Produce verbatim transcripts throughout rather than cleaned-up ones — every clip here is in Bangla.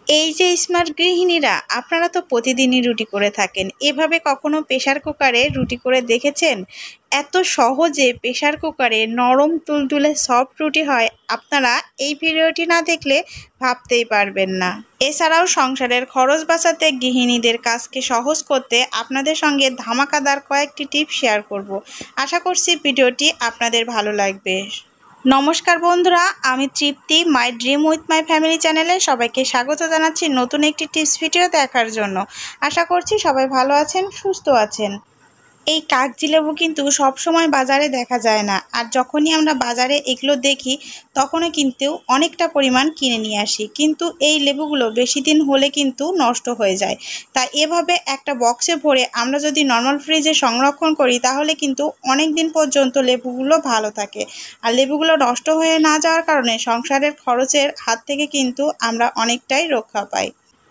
এই যে স্মার্ট গৃহিণীরা, আপনারা তো প্রতিদিনই রুটি করে থাকেন। এভাবে কখনো প্রেসার কুকারে রুটি করে দেখেছেন? এত সহজে প্রেসার কুকারে নরম তুলতুলে সফট রুটি হয়, আপনারা এই ভিডিওটি না দেখলে ভাবতেই পারবেন না। এছাড়াও সংসারের খরচ বাঁচাতে, গৃহিণীদের কাজকে সহজ করতে আপনাদের সঙ্গে ধামাকাদার কয়েকটি টিপস শেয়ার করব। আশা করছি ভিডিওটি আপনাদের ভালো লাগবে। নমস্কার বন্ধুরা, আমি Tripti, my dream with my family চ্যানেলে সবাইকে স্বাগত জানাচ্ছি নতুন একটি টিপস ভিডিও দেখার জন্য। আশা করছি সবাই ভালো আছেন, সুস্থ আছেন। এই কাগজি লেবু কিন্তু সবসময় বাজারে দেখা যায় না, আর যখনই আমরা বাজারে এগুলো দেখি তখনও কিন্তু অনেকটা পরিমাণ কিনে নিয়ে আসি, কিন্তু এই লেবুগুলো বেশি দিন হলে কিন্তু নষ্ট হয়ে যায়। তাই এভাবে একটা বক্সে ভরে আমরা যদি নর্মাল ফ্রিজে সংরক্ষণ করি তাহলে কিন্তু অনেক দিন পর্যন্ত লেবুগুলো ভালো থাকে। আর লেবুগুলো নষ্ট হয়ে না যাওয়ার কারণে সংসারের খরচের হাত থেকে কিন্তু আমরা অনেকটাই রক্ষা পাই।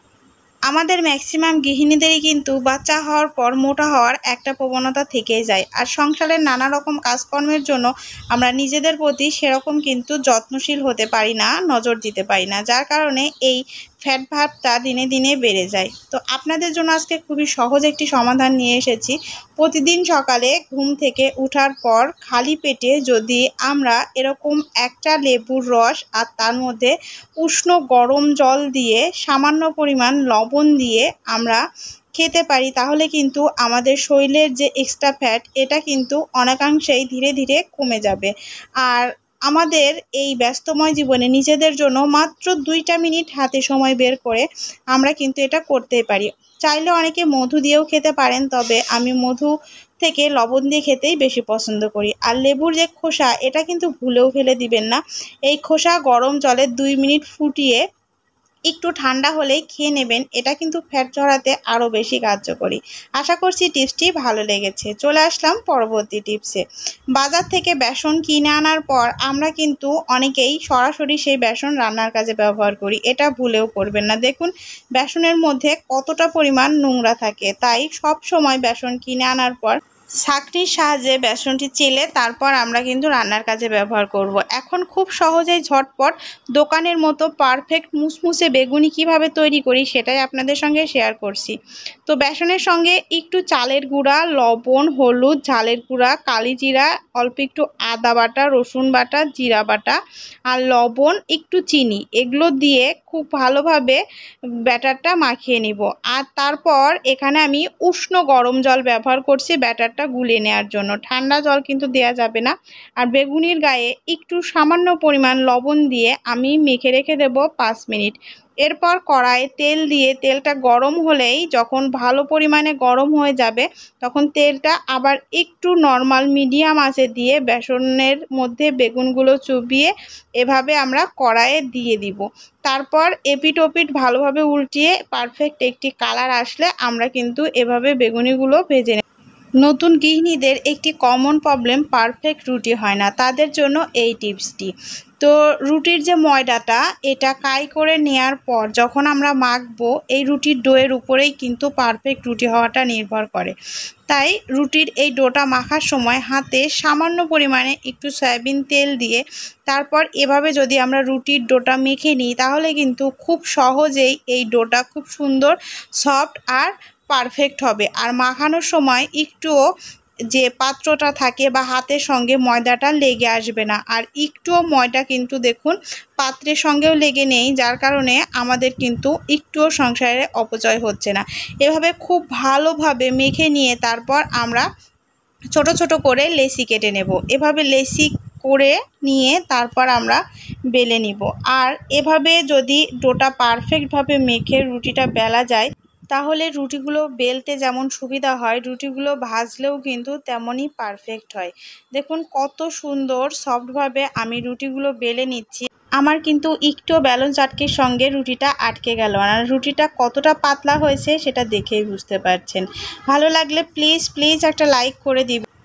আমাদের ম্যাক্সিমাম গৃহিণীদেরই কিন্তু বাচ্চা হওয়ার পর মোটা হওয়ার একটা প্রবণতা থেকেই যায়, আর সংসারের নানা রকম কাজকর্মের জন্য আমরা নিজেদের প্রতি সেরকম কিন্তু যত্নশীল হতে পারি না, নজর দিতে পারি না, যার কারণে এই ফ্যাট ভাবটা দিনে দিনে বেড়ে যায়। তো আপনাদের জন্য আজকে খুবই সহজ একটি সমাধান নিয়ে এসেছি। প্রতিদিন সকালে ঘুম থেকে ওঠার পর খালি পেটে যদি আমরা এরকম একটা লেবুর রস আর তার মধ্যে উষ্ণ গরম জল দিয়ে সামান্য পরিমাণ লবণ দিয়ে আমরা খেতে পারি, তাহলে কিন্তু আমাদের শরীরের যে এক্সট্রা ফ্যাট এটা কিন্তু অনেকাংশেই ধীরে ধীরে কমে যাবে। আর আমাদের এই ব্যস্তময় জীবনে নিজেদের জন্য মাত্র দুইটা মিনিট হাতে সময় বের করে আমরা কিন্তু এটা করতেই পারি। চাইলে অনেকে মধু দিয়েও খেতে পারেন, তবে আমি মধু থেকে লবণ দিয়ে খেতেই বেশি পছন্দ করি। আর লেবুর যে খোসা, এটা কিন্তু ভুলেও ফেলে দিবেন না। এই খোসা গরম জলে দুই মিনিট ফুটিয়ে একটু ঠান্ডা হলেই খেয়ে নেবেন, এটা কিন্তু ফ্যাট ঝরাতে আরও বেশি কার্যকরী। আশা করছি টিপসটি ভালো লেগেছে। চলে আসলাম পরবর্তী টিপসে। বাজার থেকে বেসন কিনে আনার পর আমরা কিন্তু অনেকেই সরাসরি সেই বেসন রান্নার কাজে ব্যবহার করি, এটা ভুলেও করবেন না। দেখুন বেসনের মধ্যে কতটা পরিমাণ নোংরা থাকে, তাই সব সময় বেসন কিনে আনার পর ছাঁকনির সাহায্যে বেসনটি চেলে তারপর আমরা কিন্তু রান্নার কাজে ব্যবহার করব। এখন খুব সহজেই ঝটপট দোকানের মতো পারফেক্ট মুসমুসে বেগুনি কিভাবে তৈরি করি সেটাই আপনাদের সঙ্গে শেয়ার করছি। তো বেসনের সঙ্গে একটু চালের গুঁড়া, লবণ, হলুদ, ঝালের গুঁড়া, কালি জিরা, অল্প একটু আদা বাটা, রসুন বাটা, জিরা বাটা আর লবণ, একটু চিনি, এগুলো দিয়ে খুব ভালোভাবে ব্যাটারটা মাখিয়ে নিব। আর তারপর এখানে আমি উষ্ণ গরম জল ব্যবহার করছি ব্যাটারটা গুলিয়ে নেওয়ার জন্য, ঠান্ডা জল কিন্তু দেওয়া যাবে না। আর বেগুনির গায়ে একটু সামান্য পরিমাণ লবণ দিয়ে আমি মেখে রেখে দেব পাঁচ মিনিট। এরপর কড়াইয়ে তেল দিয়ে তেলটা গরম হলেই, যখন ভালো পরিমাণে গরম হয়ে যাবে তখন তেলটা আবার একটু নর্মাল মিডিয়াম আঁচে দিয়ে বেসনের মধ্যে বেগুনগুলো চুবিয়ে এভাবে আমরা কড়াইয়ে দিয়ে দিব। তারপর এপিট ওপিট ভালোভাবে উল্টিয়ে পারফেক্ট একটি কালার আসলে আমরা কিন্তু এভাবে বেগুনিগুলো ভেজে নেব। নতুন গৃহিণীদের একটি কমন প্রবলেম, পারফেক্ট রুটি হয় না, তাদের জন্য এই টিপসটি। তো রুটির যে ময়দাটা, এটা কাই করে নেওয়ার পর যখন আমরা মাখবো, এই রুটির ডোয়ের উপরেই কিন্তু পারফেক্ট রুটি হওয়াটা নির্ভর করে। তাই রুটির এই ডোটা মাখার সময় হাতে সামান্য পরিমাণে একটু সয়াবিন তেল দিয়ে তারপর এভাবে যদি আমরা রুটির ডোটা মেখে নিই তাহলে কিন্তু খুব সহজেই এই ডোটা খুব সুন্দর সফট আর পারফেক্ট হবে। আর মাখানোর সময় একটুও যে পাত্রটা থাকে বা হাতের সঙ্গে ময়দাটা লেগে আসবে না, আর একটুও ময়দা কিন্তু দেখুন পাত্রের সঙ্গেও লেগে নেই, যার কারণে আমাদের কিন্তু একটুও সংসারে অপচয় হচ্ছে না। এভাবে খুব ভালোভাবে মেখে নিয়ে তারপর আমরা ছোট ছোট করে লেচি কেটে নেব। এভাবে লেচি করে নিয়ে তারপর আমরা বেলে নিব। আর এভাবে যদি ডোটা পারফেক্টভাবে মেখে রুটিটা বেলা যায় তাহলে রুটিগুলো বেলতে যেমন সুবিধা হয়, রুটিগুলো ভাজলেও কিন্তু তেমনই পারফেক্ট হয়। দেখুন কত সুন্দর সফটভাবে আমি রুটিগুলো বেলে নিচ্ছি। আমার কিন্তু একটু বেলন চাটকির সঙ্গে রুটিটা আটকে গেল না। রুটিটা কতটা পাতলা হয়েছে সেটা দেখেই বুঝতে পারছেন। ভালো লাগলে প্লিজ প্লিজ একটা লাইক করে দিবেন।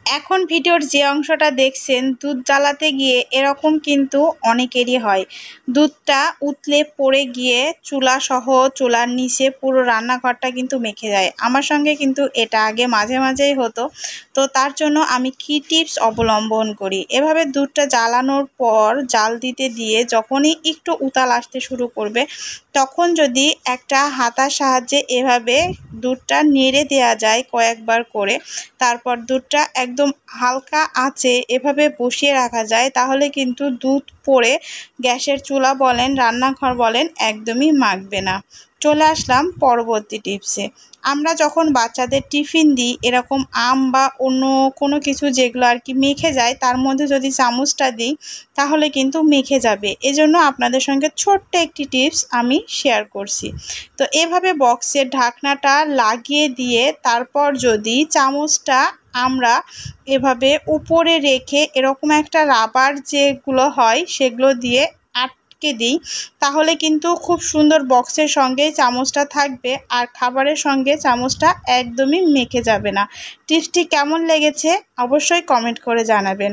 এখন ভিডিওর যে অংশটা দেখছেন দুধ জ্বালাতে গিয়ে এরকম কিন্তু অনেকেরই হয়, দুধটা উতলে পড়ে গিয়ে চুলা সহ চুলার নিচে পুরো রান্নাঘরটা কিন্তু মেখে যায়। আমার সঙ্গে কিন্তু এটা আগে মাঝে মাঝেই হতো। তো তার জন্য আমি কি টিপস অবলম্বন করি, এভাবে দুধটা জ্বালানোর পর জাল দিতে দিয়ে যখনই একটু উতাল আসতে শুরু করবে তখন যদি একটা হাতার সাহায্যে এভাবে দুধটা নেড়ে দেওয়া যায় কয়েকবার করে, তারপর দুধটা একদম হালকা আঁচে এভাবে বসিয়ে রাখা যায়, তাহলে কিন্তু দুধ পড়ে গ্যাসের চুলা বলেন রান্নাঘর বলেন একদমই মাখবে না। চলে আসলাম পরবর্তী টিপসে। আমরা যখন বাচ্চাদের টিফিন দিই এরকম আম বা অন্য কোনো কিছু যেগুলো আর কি মেখে যায় তার মধ্যে যদি চামচটা দিই তাহলে কিন্তু মেখে যাবে। এজন্য আপনাদের সঙ্গে ছোট্ট একটি টিপস আমি শেয়ার করছি। তো এভাবে বক্সের ঢাকনাটা লাগিয়ে দিয়ে তারপর যদি চামচটা আমরা এভাবে উপরে রেখে এরকম একটা রাবার যেগুলো হয় সেগুলো দিয়ে আটকে দিই, তাহলে কিন্তু খুব সুন্দর বক্সের সঙ্গে চামচটা থাকবে আর খাবারের সঙ্গে চামচটা একদমই মেখে যাবে না। টিপসটি কেমন লেগেছে অবশ্যই কমেন্ট করে জানাবেন।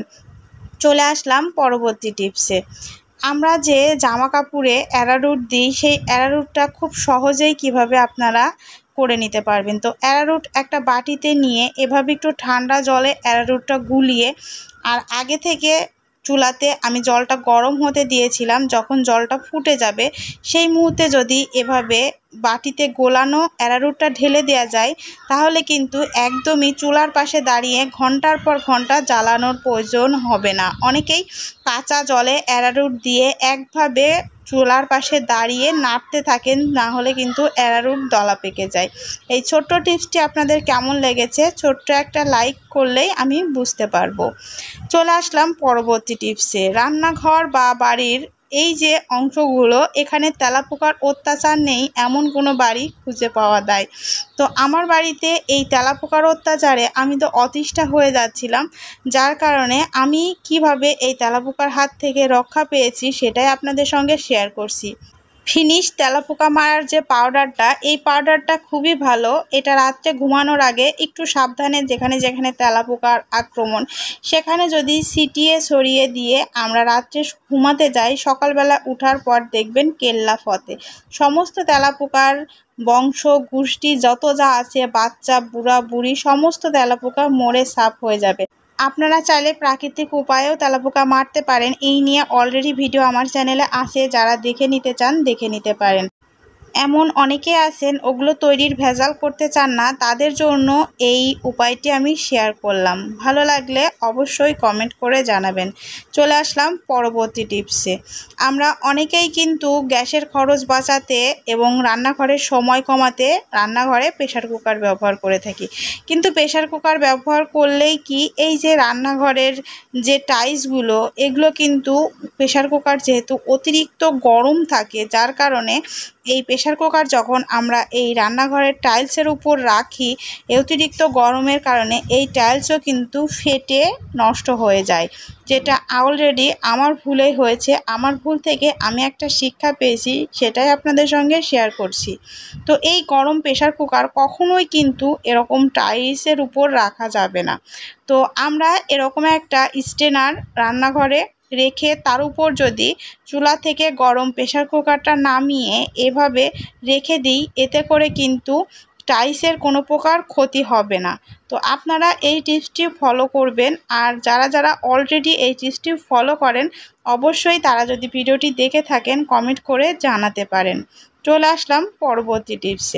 চলে আসলাম পরবর্তী টিপসে। আমরা যে জামা কাপড়ে অ্যারারুট দিই সেই অ্যারারুটটা খুব সহজেই কিভাবে আপনারা করে নিতে পারবেন। তো অ্যারারুট একটা বাটিতে নিয়ে এভাবে একটু ঠান্ডা জলে অ্যারারুটটা গুলিয়ে, আর আগে থেকে চুলাতে আমি জলটা গরম হতে দিয়েছিলাম, যখন জলটা ফুটে যাবে সেই মুহূর্তে যদি এভাবে বাটিতে গোলানো অ্যারারুটটা ঢেলে দেওয়া যায় তাহলে কিন্তু একদমই চুলার পাশে দাঁড়িয়ে ঘন্টার পর ঘন্টা জ্বালানোর প্রয়োজন হবে না। অনেকেই কাঁচা জলে অ্যারারুট দিয়ে একভাবে চুলার পাশে দাঁড়িয়ে নাড়তে থাকেন, না হলে কিন্তু অ্যারারুট দলা পেকে যায়। এই ছোট্ট টিপসটি আপনাদের কেমন লেগেছে ছোট্ট একটা লাইক করলেই আমি বুঝতে পারবো। চলে আসলাম পরবর্তী টিপসে। রান্নাঘর বা বাড়ির এই যে অংশগুলো এখানে তেলাপোকার অত্যাচার নেই এমন কোনো বাড়ি খুঁজে পাওয়া যায়। তো আমার বাড়িতে এই তেলাপোকার অত্যাচারে আমি তো অতিষ্ঠ হয়ে যাচ্ছিলাম, যার কারণে আমি কিভাবে এই তেলাপোকার হাত থেকে রক্ষা পেয়েছি সেটাই আপনাদের সঙ্গে শেয়ার করছি। ফিনিশ তেলাপোকা মারার যে পাউডারটা, এই পাউডারটা খুবই ভালো। এটা রাত্রে ঘুমানোর আগে একটু সাবধানে যেখানে যেখানে তেলাপোকার আক্রমণ সেখানে যদি ছিটিয়ে ছড়িয়ে দিয়ে আমরা রাত্রে ঘুমাতে যাই, সকালবেলা উঠার পর দেখবেন কেল্লা ফতে সমস্ত তেলাপোকার বংশ গোষ্ঠী যত যা আছে বাচ্চা বুড়া বুড়ি সমস্ত তেলাপোকা মরে সাফ হয়ে যাবে। আপনারা চাইলে প্রাকৃতিক উপায়েও তেলাপোকা মারতে পারেন, এই নিয়ে অলরেডি ভিডিও আমার চ্যানেলে আছে, যারা দেখে নিতে চান দেখে নিতে পারেন। এমন অনেকে আছেন ওগুলো তৈরির ভেজাল করতে চান না, তাদের জন্য এই উপায়টি আমি শেয়ার করলাম। ভালো লাগলে অবশ্যই কমেন্ট করে জানাবেন। চলে আসলাম পরবর্তী টিপসে। আমরা অনেকেই কিন্তু গ্যাসের খরচ বাঁচাতে এবং রান্নাঘরের সময় কমাতে রান্নাঘরে প্রেশার কুকার ব্যবহার করে থাকি, কিন্তু প্রেশার কুকার ব্যবহার করলেই কি এই যে রান্নাঘরের যে টাইলসগুলো এগুলো কিন্তু প্রেশার কুকার যেহেতু অতিরিক্ত গরম থাকে, যার কারণে এই প্রেশার কুকার যখন আমরা এই রান্নাঘরের টাইলসের উপর রাখি অতিরিক্ত গরমের কারণে এই টাইলসও কিন্তু ফেটে নষ্ট হয়ে যায়, যেটা অলরেডি আমার ভুলেই হয়েছে। আমার ভুল থেকে আমি একটা শিক্ষা পেয়েছি, সেটাই আপনাদের সঙ্গে শেয়ার করছি। তো এই গরম প্রেশার কুকার কখনোই কিন্তু এরকম টাইলসের উপর রাখা যাবে না। তো আমরা এরকম একটা স্ট্যান্ডার রান্নাঘরে রেখে তার উপর যদি চুলা থেকে গরম প্রেশার কুকারটা নামিয়ে এভাবে রেখে দিই, এতে করে কিন্তু টাইলসের কোনো প্রকার ক্ষতি হবে না। তো আপনারা এই টিপসটি ফলো করবেন, আর যারা যারা অলরেডি এই টিপসটি ফলো করেন অবশ্যই তারা যদি ভিডিওটি দেখে থাকেন কমেন্ট করে জানাতে পারেন। চলে আসলাম পরবর্তী টিপসে।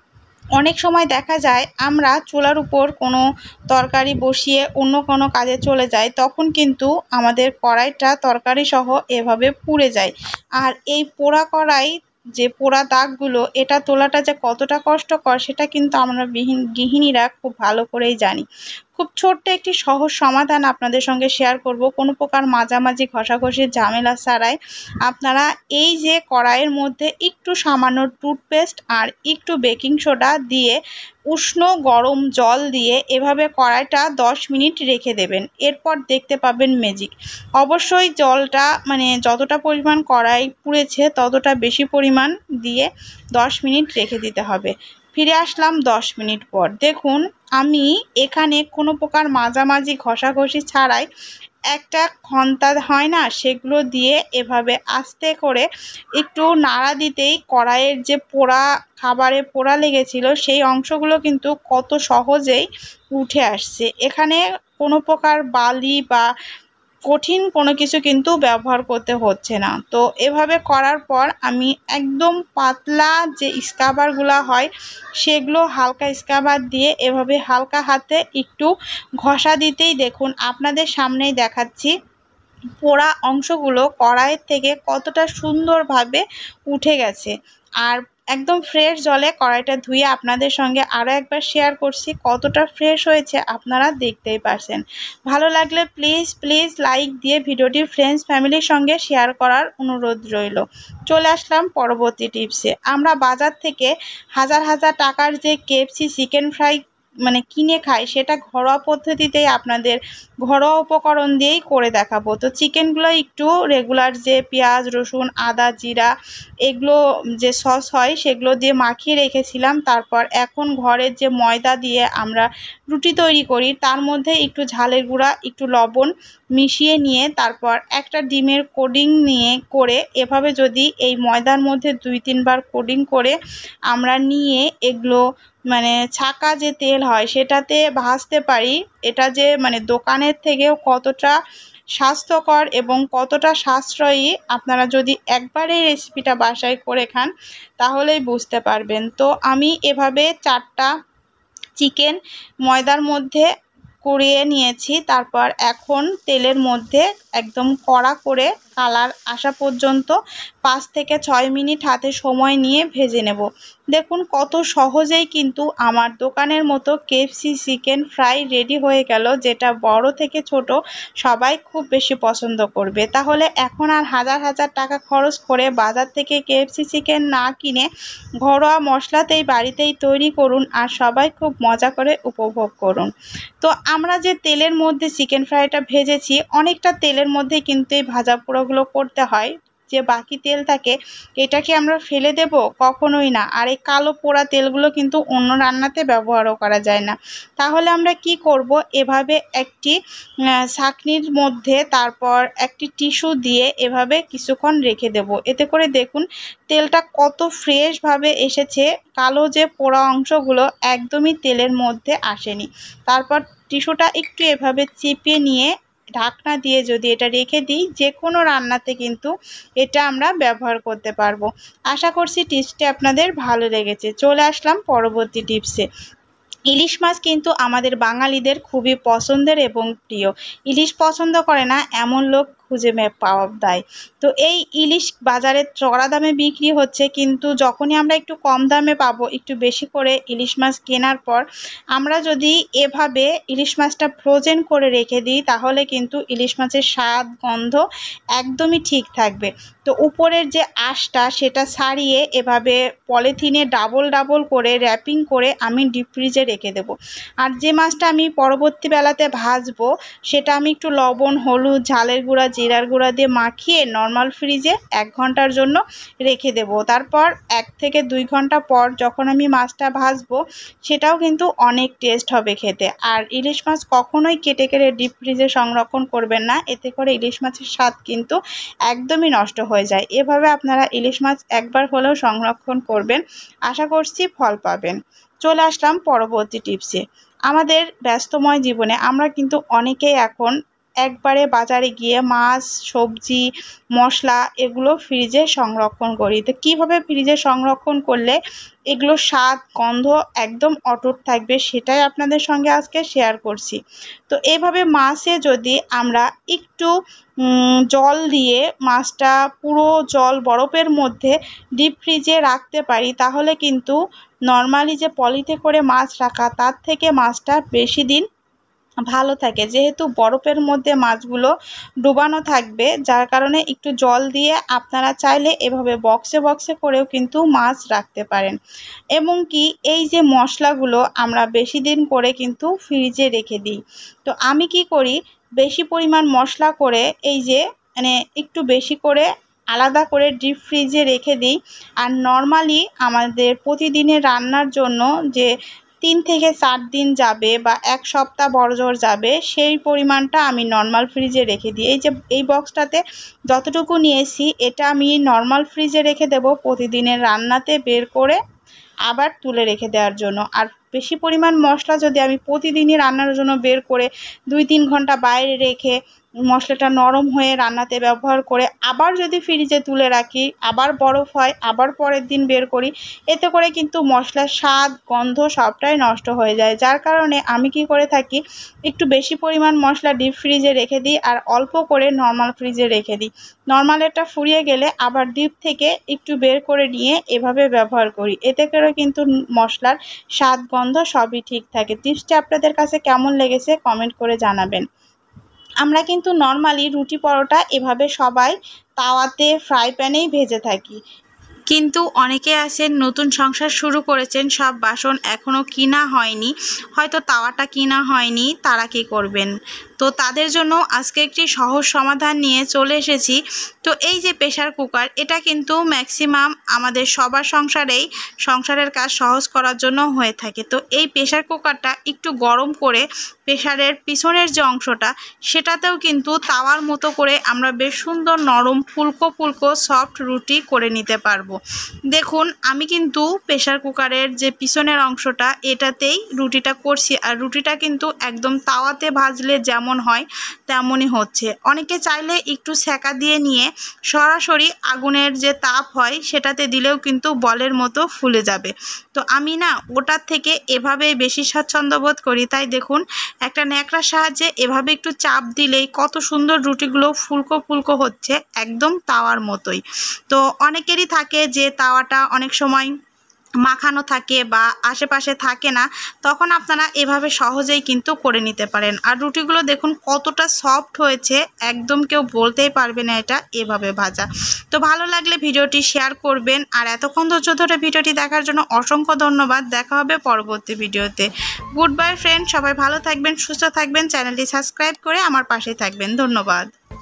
অনেক সময় দেখা যায় আমরা চুলার উপর কোনো তরকারি বসিয়ে অন্য কোনো কাজে চলে যাই, তখন কিন্তু আমাদের কড়াইটা তরকারি সহ এভাবে পুড়ে যায়, আর এই পোড়া কড়াই যে পোড়া দাগগুলো এটা তোলাটা যে কতটা কষ্টকর সেটা কিন্তু আমরা বিহীন গৃহিণীরা খুব ভালো করেই জানি। খুব ছোট্ট একটি সহজ সমাধান আপনাদের সঙ্গে শেয়ার করব, কোনো প্রকার মাঝামাঝি ঘষাঘষির ঝামেলা ছাড়াই। আপনারা এই যে কড়াইয়ের মধ্যে একটু সামান্য টুথপেস্ট আর একটু বেকিং সোডা দিয়ে উষ্ণ গরম জল দিয়ে এভাবে কড়াইটা দশ মিনিট রেখে দেবেন, এরপর দেখতে পাবেন ম্যাজিক। অবশ্যই জলটা মানে যতটা পরিমাণ কড়াই পুড়েছে ততটা বেশি পরিমাণ দিয়ে দশ মিনিট রেখে দিতে হবে। ফিরে আসলাম দশ মিনিট পর, দেখুন আমি এখানে কোনো প্রকার মাঝামাঝি ঘষাঘষি ছাড়াই একটা খন্তা হয় না, সেগুলো দিয়ে এভাবে আস্তে করে একটু নাড়া দিতেই কড়াইয়ের যে পোড়া খাবারে পোড়া লেগেছিল সেই অংশগুলো কিন্তু কত সহজেই উঠে আসছে। এখানে কোনো প্রকার বালি বা কঠিন কোনো কিছু কিন্তু ব্যবহার করতে হচ্ছে না। তো এভাবে করার পর আমি একদম পাতলা যে স্ক্রাবারগুলো হয় সেগুলো হালকা স্ক্রাবার দিয়ে এভাবে হালকা হাতে একটু ঘষা দিতেই দেখুন আপনাদের সামনেই দেখাচ্ছি পোড়া অংশগুলো কড়াইয়ের থেকে কতটা সুন্দরভাবে উঠে গেছে। আর একদম ফ্রেশ জলে কড়াইটা ধুয়ে আপনাদের সঙ্গে আরও একবার শেয়ার করছি, কতটা ফ্রেশ হয়েছে আপনারা দেখতেই পারছেন। ভালো লাগলে প্লিজ প্লিজ লাইক দিয়ে ভিডিওটি ফ্রেন্ডস ফ্যামিলির সঙ্গে শেয়ার করার অনুরোধ রইল। চলে আসলাম পরবর্তী টিপসে। আমরা বাজার থেকে হাজার হাজার টাকার যে কেএফসি চিকেন ফ্রাই মানে কিনে খাই, সেটা ঘরোয়া পদ্ধতিতেই আপনাদের ঘরোয়া উপকরণ দিয়েই করে দেখাবো। তো চিকেনগুলো একটু রেগুলার যে পেঁয়াজ রসুন আদা জিরা এগুলো যে সস হয় সেগুলো দিয়ে মাখিয়ে রেখেছিলাম। তারপর এখন ঘরের যে ময়দা দিয়ে আমরা রুটি তৈরি করি তার মধ্যে একটু ঝালের গুঁড়া একটু লবণ মিশিয়ে নিয়ে তারপর একটা ডিমের কোডিং নিয়ে করে এভাবে যদি এই ময়দার মধ্যে দুই তিনবার কোডিং করে আমরা নিয়ে এগুলো মানে ছাকা যে তেল হয় সেটাতে ভাজতে পারি, এটা যে মানে দোকানের থেকেও কতটা স্বাস্থ্যকর এবং কতটা সাশ্রয়ী আপনারা যদি একবার এই রেসিপিটা বাসায় করে খান তাহলেই বুঝতে পারবেন। তো আমি এভাবে চারটা চিকেন ময়দার মধ্যে করিয়ে নিয়েছি। তারপর এখন তেলের মধ্যে একদম কড়া করে কালার আসা পর্যন্ত পাঁচ থেকে ছয় মিনিট হাতে সময় নিয়ে ভেজে নেব। দেখুন কত সহজেই কিন্তু আমার দোকানের মতো কেএফসি চিকেন ফ্রাই রেডি হয়ে গেল, যেটা বড় থেকে ছোট সবাই খুব বেশি পছন্দ করবে। তাহলে এখন আর হাজার হাজার টাকা খরচ করে বাজার থেকে কেএফসি চিকেন না কিনে ঘরোয়া মশলাতেই বাড়িতেই তৈরি করুন আর সবাই খুব মজা করে উপভোগ করুন। তো আমরা যে তেলের মধ্যে চিকেন ফ্রাইটা ভেজেছি অনেকটা তেলের মধ্যে কিন্তু এই ভাজা পোড়াগুলো করতে হয়। যে বাকি তেল থাকে এটা কি আমরা ফেলে দেব? কখনোই না। আর এই কালো পোড়া তেলগুলো কিন্তু অন্য রান্নাতে ব্যবহারও করা যায় না। তাহলে আমরা কি করব, এভাবে একটি ছাঁকনির মধ্যে তারপর একটি টিস্যু দিয়ে এভাবে কিছুক্ষণ রেখে দেব। এতে করে দেখুন তেলটা কত ফ্রেশভাবে এসেছে, কালো যে পোড়া অংশগুলো একদমই তেলের মধ্যে আসেনি। তারপর টিস্যুটা একটু এভাবে চিপে নিয়ে ঢাকনা দিয়ে যদি এটা রেখে দিই যে কোনো রান্নাতে কিন্তু এটা আমরা ব্যবহার করতে পারবো। আশা করছি টিপসটি আপনাদের ভালো লেগেছে। চলে আসলাম পরবর্তী টিপসে। ইলিশ মাছ কিন্তু আমাদের বাঙালিদের খুবই পছন্দের এবং প্রিয়। ইলিশ পছন্দ করে না এমন লোক খুঁজে পাওয়া দায়। তো এই ইলিশ বাজারে চড়া দামে বিক্রি হচ্ছে, কিন্তু যখনই আমরা একটু কম দামে পাবো একটু বেশি করে ইলিশ মাছ কেনার পর আমরা যদি এভাবে ইলিশ মাছটা ফ্রোজেন করে রেখে দিই তাহলে কিন্তু ইলিশ মাছের স্বাদ গন্ধ একদমই ঠিক থাকবে। তো উপরের যে আঁশটা সেটা ছাড়িয়ে এভাবে পলিথিনে ডাবল ডাবল করে র্যাপিং করে আমি ডিপ ফ্রিজে রেখে দেবো। আর যে মাছটা আমি পরবর্তী বেলাতে ভাজবো সেটা আমি একটু লবণ হলুদ ঝালের গুঁড়া জিরার গুঁড়া দিয়ে মাখিয়ে নর্মাল ফ্রিজে এক ঘন্টার জন্য রেখে দেব। তারপর এক থেকে দুই ঘন্টা পর যখন আমি মাছটা ভাজবো সেটাও কিন্তু অনেক টেস্ট হবে খেতে। আর ইলিশ মাছ কখনোই কেটে কেটে ডিপ ফ্রিজে সংরক্ষণ করবেন না, এতে করে ইলিশ মাছের স্বাদ কিন্তু একদমই নষ্ট হয়ে যায়। এভাবে আপনারা ইলিশ মাছ একবার হলেও সংরক্ষণ করবেন, আশা করছি ফল পাবেন। চলে আসলাম পরবর্তী টিপসে। আমাদের ব্যস্তময় জীবনে আমরা কিন্তু অনেকেই এখন একবারে বাজারে গিয়ে মাছ সবজি মশলা এগুলো ফ্রিজে সংরক্ষণ করি। তো কীভাবে ফ্রিজে সংরক্ষণ করলে এগুলোর স্বাদ গন্ধ একদম অটুট থাকবে সেটাই আপনাদের সঙ্গে আজকে শেয়ার করছি। তো এইভাবে মাছে যদি আমরা একটু জল দিয়ে মাছটা পুরো জল বরফের মধ্যে ডিপ ফ্রিজে রাখতে পারি তাহলে কিন্তু নর্মালি যে পলিতে করে মাছ রাখা তার থেকে মাছটা বেশি দিন ভালো থাকে, যেহেতু বরফের মধ্যে মাছগুলো ডুবানো থাকবে যার কারণে একটু জল দিয়ে আপনারা চাইলে এভাবে বক্সে বক্সে করেও কিন্তু মাছ রাখতে পারেন। এবং কি এই যে মশলাগুলো আমরা বেশি দিন করে কিন্তু ফ্রিজে রেখে দিই। তো আমি কি করি, বেশি পরিমাণ মশলা করে এই যে মানে একটু বেশি করে আলাদা করে ডিপ ফ্রিজে রেখে দিই। আর নর্মালি আমাদের প্রতিদিনের রান্নার জন্য যে তিন থেকে চার দিন যাবে বা এক সপ্তাহ বড়জোর যাবে, সেই পরিমাণটা আমি নর্মাল ফ্রিজে রেখে দিই। এই যে এই বক্সটাতে যতটুকু নিয়েছি এটা আমি নর্মাল ফ্রিজে রেখে দেব প্রতিদিনের রান্নাতে বের করে আবার তুলে রেখে দেওয়ার জন্য। আর বেশি পরিমাণ মশলা যদি আমি প্রতিদিনই রান্নার জন্য বের করে দুই তিন ঘন্টা বাইরে রেখে মশলাটা নরম হয়ে রান্নাতে ব্যবহার করে আবার যদি ফ্রিজে তুলে রাখি, আবার বরফ হয়, আবার পরের দিন বের করি, এতে করে কিন্তু মশলার স্বাদ গন্ধ সবটাই নষ্ট হয়ে যায়। যার কারণে আমি কি করে থাকি, একটু বেশি পরিমাণ মশলা ডিপ ফ্রিজে রেখে দিই আর অল্প করে নর্মাল ফ্রিজে রেখে দিই। নর্মালেরটা ফুরিয়ে গেলে আবার ডিপ থেকে একটু বের করে নিয়ে এভাবে ব্যবহার করি। এতে করে কিন্তু মশলার স্বাদ গন্ধ সবই ঠিক থাকে। টিপসটা আপনাদের কাছে কেমন লেগেছে কমেন্ট করে জানাবেন। আমরা কিন্তু নর্মালি রুটি পরোটা এভাবে সবাই তাওয়াতে ফ্রাই প্যানেই ভেজে থাকি, কিন্তু অনেকে আছেন নতুন সংসার শুরু করেছেন, সব বাসন এখনও কিনা হয়নি, হয়তো তাওয়াটা কিনা হয়নি, তারা কি করবেন? তো তাদের জন্য আজকে একটি সহজ সমাধান নিয়ে চলে এসেছি। তো এই যে প্রেশার কুকার, এটা কিন্তু ম্যাক্সিমাম আমাদের সবার সংসারেই সংসারের কাজ সহজ করার জন্য হয়ে থাকে। তো এই প্রেশার কুকারটা একটু গরম করে প্রেশারের পিছনের যে অংশটা সেটাতেও কিন্তু তাওয়ার মতো করে আমরা বেশ সুন্দর নরম ফুলকো ফুলকো সফট রুটি করে নিতে পারবো। দেখুন আমি কিন্তু প্রেশার কুকারের যে পিছনের অংশটা এটাতেই রুটিটা করছি, আর রুটিটা কিন্তু একদম তাওয়াতে ভাজলে যেমন হয় তেমনই হচ্ছে। অনেকে চাইলে একটু সেকা দিয়ে নিয়ে সরাসরি আগুনের যে তাপ হয় সেটাতে দিলেও কিন্তু বলের মতো ফুলে যাবে। তো আমি না ওটার থেকে এভাবেই বেশি স্বাচ্ছন্দ্য বোধ করি। তাই দেখুন একটা ন্যাকড়ার সাহায্যে এভাবে একটু চাপ দিলেই কত সুন্দর রুটিগুলো ফুলকো ফুলকো হচ্ছে, একদম তাওয়ার মতোই। তো অনেকেরই থাকে যে তাওয়াটা অনেক সময় মাখানো থাকে বা আশেপাশে থাকে না, তখন আপনারা এভাবে সহজেই কিন্তু করে নিতে পারেন। আর রুটিগুলো দেখুন কতটা সফট হয়েছে, একদম কেউ বলতেই পারবে না এটা এভাবে ভাজা। তো ভালো লাগলে ভিডিওটি শেয়ার করবেন, আর এতক্ষণ ধৈর্য ধরে ভিডিওটি দেখার জন্য অসংখ্য ধন্যবাদ। দেখা হবে পরবর্তী ভিডিওতে। গুড বাই ফ্রেন্ড, সবাই ভালো থাকবেন, সুস্থ থাকবেন, চ্যানেলটি সাবস্ক্রাইব করে আমার পাশে থাকবেন। ধন্যবাদ।